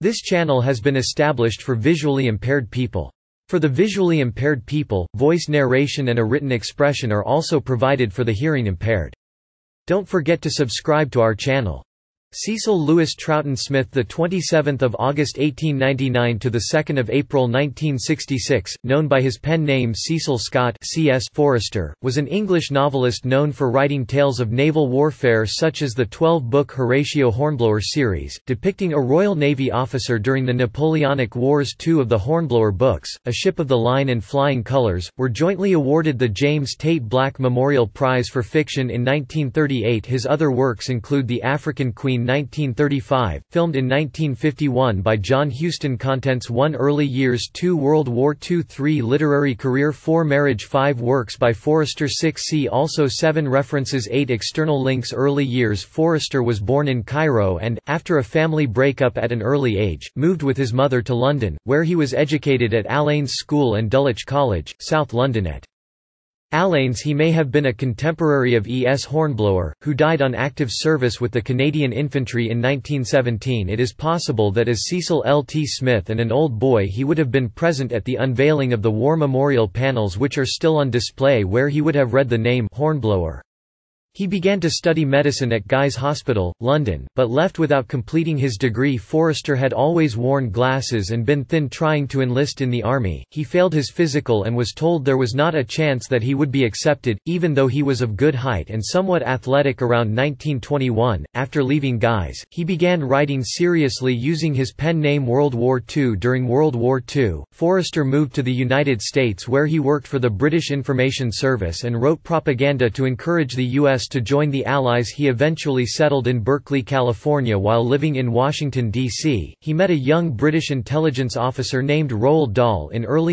This channel has been established for visually impaired people. For the visually impaired people, voice narration and a written expression are also provided for the hearing impaired. Don't forget to subscribe to our channel. Cecil Lewis Troughton Smith, the 27th of August 1899 to the 2nd of April 1966, known by his pen name Cecil Scott C.S. Forester, was an English novelist known for writing tales of naval warfare such as the 12-book Horatio Hornblower series, depicting a Royal Navy officer during the Napoleonic Wars. Two of the Hornblower books, A Ship of the Line and Flying Colours, were jointly awarded the James Tait Black Memorial Prize for Fiction in 1938. His other works include The African Queen 1935, filmed in 1951 by John Huston. Contents: 1 Early years, 2 World War II, 3 Literary career, 4 Marriage, 5 Works by Forester, 6 See also, 7 References, 8 External links. Early years. Forester was born in Cairo and, after a family breakup at an early age, moved with his mother to London, where he was educated at Allains School and Dulwich College, South London. At Allains he may have been a contemporary of E. S. Hornblower, who died on active service with the Canadian Infantry in 1917. It is possible that as Cecil L. T. Smith and an old boy he would have been present at the unveiling of the War Memorial panels, which are still on display, where he would have read the name Hornblower. He began to study medicine at Guy's Hospital, London, but left without completing his degree. Forester had always worn glasses and been thin trying to enlist in the army. He failed his physical and was told there was not a chance that he would be accepted, even though he was of good height and somewhat athletic. Around 1921, after leaving Guy's, he began writing seriously using his pen name World War II. During World War II, Forester moved to the United States, where he worked for the British Information Service and wrote propaganda to encourage the U.S. to join the Allies. He eventually settled in Berkeley, California. While living in Washington, D.C., he met a young British intelligence officer named Roald Dahl in early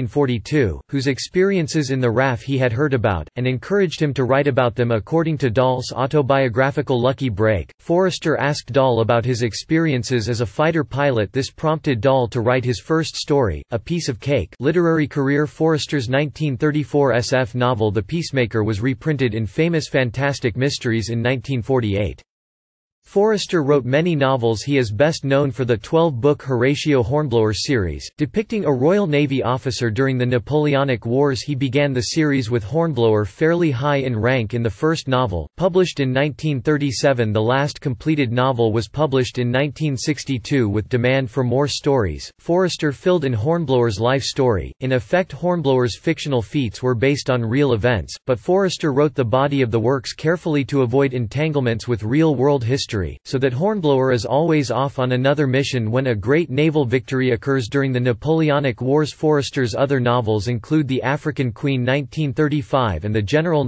1942, whose experiences in the RAF he had heard about, and encouraged him to write about them. According to Dahl's autobiographical Lucky Break, Forester asked Dahl about his experiences as a fighter pilot. This prompted Dahl to write his first story, A Piece of Cake. Literary career. Forester's 1934 SF novel The Peacemaker was reprinted in Famous Fantastic Mysteries in 1948. Forester wrote many novels. He is best known for the 12-book Horatio Hornblower series, depicting a Royal Navy officer during the Napoleonic Wars. He began the series with Hornblower fairly high in rank in the first novel, published in 1937. The last completed novel was published in 1962. With demand for more stories, Forester filled in Hornblower's life story. In effect, Hornblower's fictional feats were based on real events, but Forester wrote the body of the works carefully to avoid entanglements with real-world history, so that Hornblower is always off on another mission when a great naval victory occurs during the Napoleonic Wars. Forester's other novels include The African Queen 1935 and The General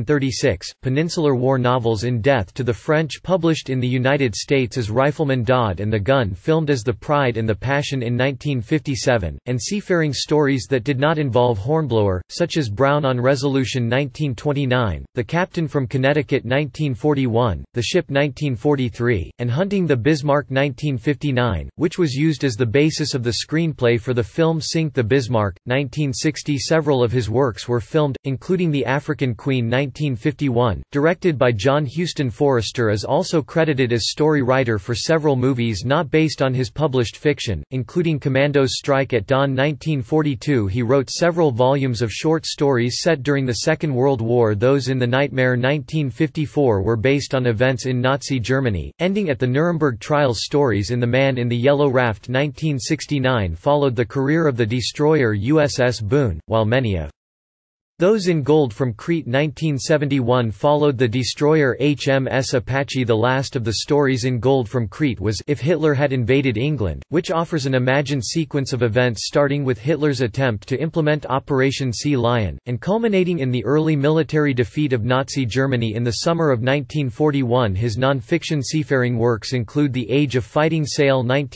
1936, Peninsular War novels. In Death to the French, published in the United States as Rifleman Dodd and the Gun, filmed as The Pride and the Passion in 1957, and seafaring stories that did not involve Hornblower, such as Brown on Resolution 1929, The Captain from Connecticut 1941, The Ship 1943, and Hunting the Bismarck 1959, which was used as the basis of the screenplay for the film Sink the Bismarck, 1960. Several of his works were filmed, including The African Queen 1951, directed by John Huston. Forester is also credited as story writer for several movies not based on his published fiction, including Commandos Strike at Dawn 1942. He wrote several volumes of short stories set during the Second World War. Those in the Nightmare 1954 were based on events in Nazi Germany, ending at the Nuremberg trials. Stories in The Man in the Yellow Raft 1969 followed the career of the destroyer USS Boone, while many of Those in Gold from Crete 1971 followed the destroyer HMS Apache. The last of the stories in Gold from Crete was If Hitler Had Invaded England, which offers an imagined sequence of events starting with Hitler's attempt to implement Operation Sea Lion, and culminating in the early military defeat of Nazi Germany in the summer of 1941. His non-fiction seafaring works include The Age of Fighting Sail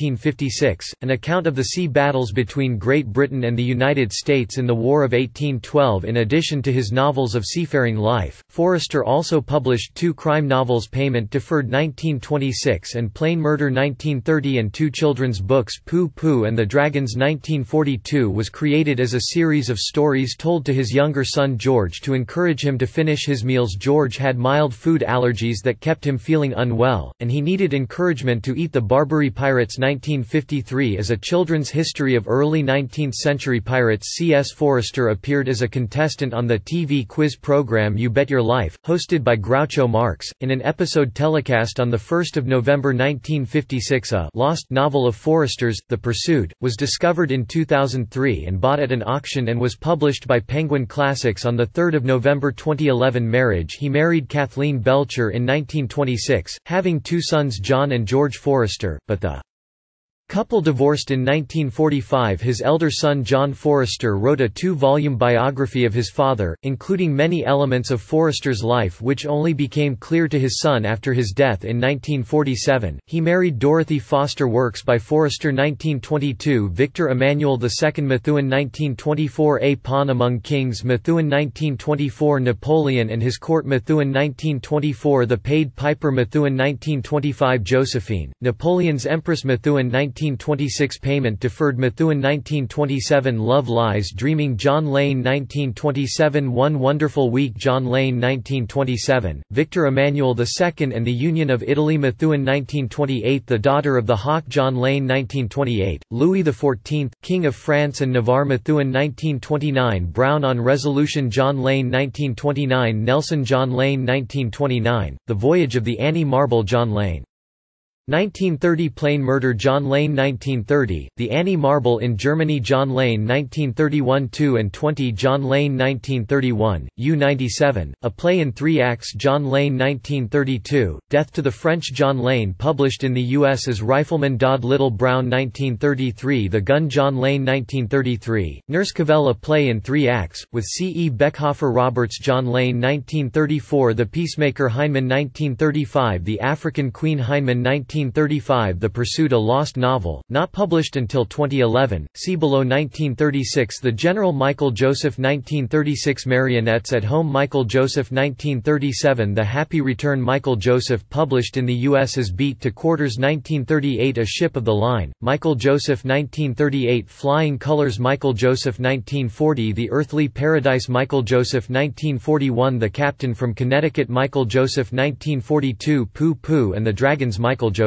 1956, an account of the sea battles between Great Britain and the United States in the War of 1812. In addition, addition to his novels of seafaring life, Forster also published two crime novels, Payment Deferred 1926 and Plain Murder 1930, and two children's books, Pooh Pooh and the Dragons 1942 was created as a series of stories told to his younger son George to encourage him to finish his meals. George had mild food allergies that kept him feeling unwell, and he needed encouragement to eat. The Barbary Pirates 1953 is a children's history of early 19th century pirates. C.S. Forester appeared as a contestant on the TV quiz program You Bet Your Life, hosted by Groucho Marx, in an episode telecast on 1 November 1956. A lost novel of Forester's, The Pursued, was discovered in 2003 and bought at an auction and was published by Penguin Classics on 3 November 2011. Marriage. He married Kathleen Belcher in 1926, having two sons, John and George Forester, but the couple divorced in 1945. His elder son John Forester wrote a two-volume biography of his father, including many elements of Forester's life which only became clear to his son after his death in 1947. He married Dorothy Foster. Works by Forester 1922. Victor Emmanuel II. Methuen 1924. A Pawn Among Kings. Methuen 1924. Napoleon and His Court. Methuen 1924. The Paid Piper. Methuen 1925. Josephine, Napoleon's Empress. Methuen 1926. Payment Deferred. Methuen 1927. Love Lies Dreaming. John Lane 1927. One Wonderful Week. John Lane 1927. Victor Emmanuel II and the Union of Italy. Methuen 1928. The Daughter of the Hawk. John Lane 1928. Louis XIV, King of France and Navarre. Methuen 1929. Brown on Resolution. John Lane 1929. Nelson. John Lane 1929. The Voyage of the Annie Marble. John Lane 1930. Plain Murder. John Lane 1930. The Annie Marble in Germany. John Lane 1931. 2 and 20. John Lane 1931. U-97. A Play in 3 Acts. John Lane 1932. Death to the French. John Lane published in the U.S. as Rifleman Dodd Little Brown 1933. The Gun. John Lane 1933. Nurse Cavell. A Play in 3 Acts, with C. E. Beckhofer Roberts. John Lane 1934. The Peacemaker. Heinemann 1935. The African Queen. Heinemann 1935. The Pursued. A lost novel, not published until 2011. See below. 1936. The General. Michael Joseph 1936. Marionettes at Home. Michael Joseph 1937. The Happy Return. Michael Joseph published in the U.S. as Beat to Quarters 1938. A Ship of the Line. Michael Joseph 1938. Flying Colors. Michael Joseph 1940. The Earthly Paradise. Michael Joseph 1941. The Captain from Connecticut. Michael Joseph 1942. Pooh Pooh and the Dragons. Michael Joseph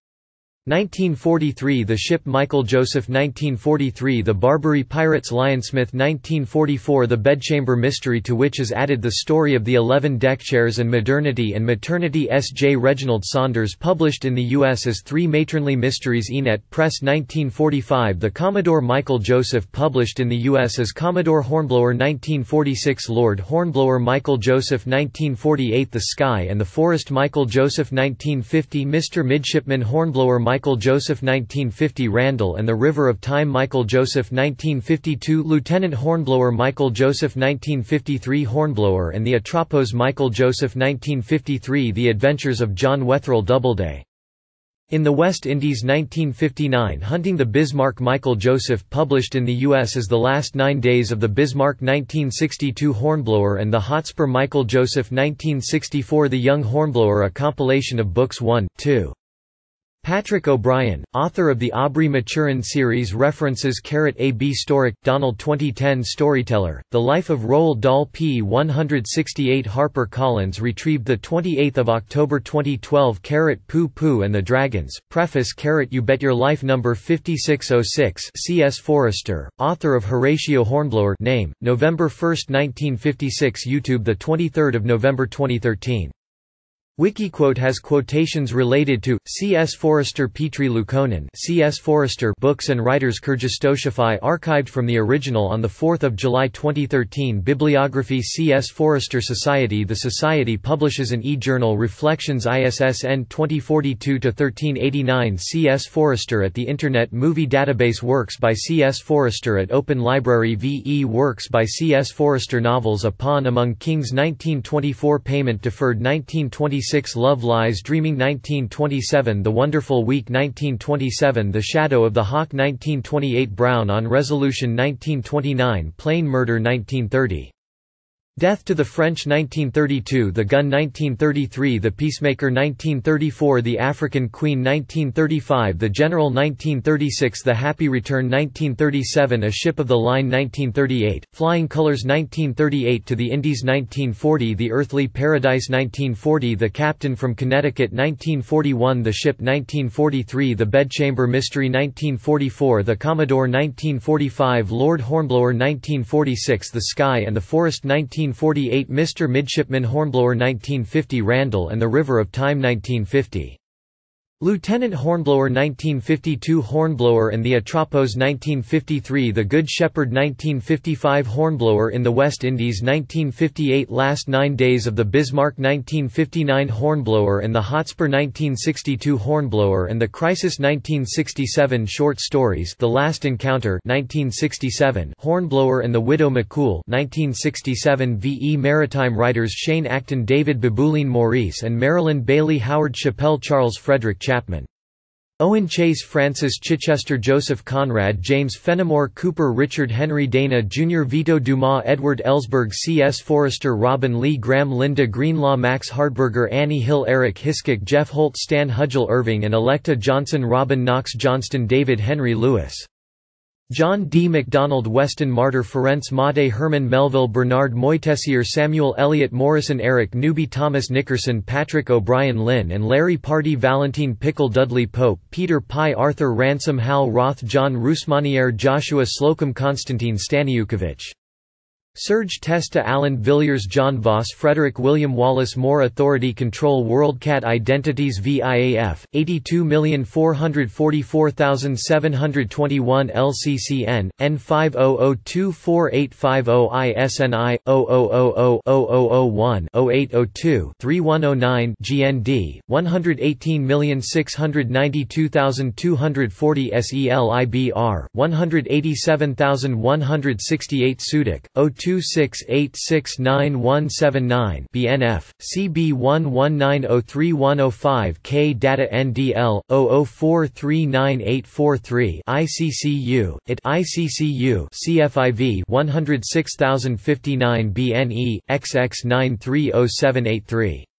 1943. The Ship. Michael Joseph 1943. The Barbary Pirates. Lionsmith 1944. The Bedchamber Mystery, to which is added the story of the 11 deckchairs and Modernity and Maternity. S. J. Reginald Saunders published in the U.S. as 3 Matronly Mysteries. Enet Press 1945. The Commodore. Michael Joseph published in the U.S. as Commodore Hornblower 1946. Lord Hornblower. Michael Joseph 1948. The Sky and the Forest. Michael Joseph 1950. Mr. Midshipman Hornblower. Michael Joseph 1950. Randall and the River of Time. Michael Joseph 1952. Lieutenant Hornblower. Michael Joseph 1953. Hornblower and the Atropos. Michael Joseph 1953. The Adventures of John Wetherell Doubleday in the West Indies 1959. Hunting the Bismarck. Michael Joseph published in the U.S. as The Last 9 Days of the Bismarck 1962. Hornblower and the Hotspur. Michael Joseph 1964. The Young Hornblower, a compilation of books 1, 2. Patrick O'Brien, author of the Aubrey Maturin series, references A. B. Storick, Donald 2010. Storyteller, The Life of Roald Dahl. p. 168. Harper Collins, retrieved 28 October 2012. Pooh Pooh and the Dragons, Preface. You Bet Your Life No. 5606. C.S. Forester, author of Horatio Hornblower. Name, November 1, 1956. YouTube 23 November 2013. Wikiquote has quotations related to C.S. Forester. Petri Luukkonen, C.S. Forester Books and Writers. Kyrgyzstoshafy archived from the original on 4 July 2013. Bibliography. C.S. Forester Society. The Society publishes an e-journal, Reflections, ISSN 2042-1389. C.S. Forester at the Internet Movie Database. Works by C.S. Forester at Open Library. V.E. Works by C.S. Forester. Novels. A Pawn Among Kings 1924. Payment Deferred 1926. Love Lies Dreaming 1927. The Wonderful Week 1927. The Shadow of the Hawk 1928. Brown on Resolution 1929. Plain Murder 1930. Death to the French 1932, The Gun 1933, The Peacemaker 1934, The African Queen 1935, The General 1936, The Happy Return 1937, A Ship of the Line 1938, Flying Colors 1938, To the Indies 1940, The Earthly Paradise 1940, The Captain from Connecticut 1941, The Ship 1943, The Bedchamber Mystery 1944, The Commodore 1945, Lord Hornblower 1946, The Sky and the Forest 1948, Mr. Midshipman Hornblower 1950, Randall and the River of Time 1950. Lieutenant Hornblower 1952, Hornblower and the Atropos 1953, The Good Shepherd 1955, Hornblower in the West Indies 1958, Last 9 Days of the Bismarck 1959, Hornblower and the Hotspur 1962, Hornblower and the Crisis 1967, Short Stories, The Last Encounter 1967, Hornblower and the Widow McCool 1967, V.E. Maritime writers Shane Acton, David Babouline Maurice and Marilyn Bailey, Howard Chappell, Charles Frederick Chapman, Owen Chase, Francis Chichester, Joseph Conrad, James Fenimore Cooper, Richard Henry Dana Jr., Vito Dumas, Edward Ellsberg, C.S. Forrester, Robin Lee Graham, Linda Greenlaw, Max Hardberger, Annie Hill, Eric Hiskok, Jeff Holt, Stan Hudgel, Irving and Electa Johnson, Robin Knox Johnston, David Henry Lewis, John D. MacDonald, Weston Martyr, Ferenc Mate, Herman Melville, Bernard Moitessier, Samuel Eliot Morrison, Eric Newby, Thomas Nickerson, Patrick O'Brien, Lynn and Larry Pardee, Valentine Pickle, Dudley Pope, Peter Pye, Arthur Ransom, Hal Roth, John Rusmanier, Joshua Slocum, Konstantin Staniukevich, Serge Testa, Alan Villiers, John Voss, Frederick William Wallace, More Authority Control, WorldCat Identities VIAF 82,444,721 LCCN N50024850 ISNI 00000001-0802-3109 GND 118,692,240 SELIBR 187,168 Sudik 026869179 BNF CB 11903105 K Data NDL 00439843 ICCU IT ICCU CFIV 106059 BNE XX930783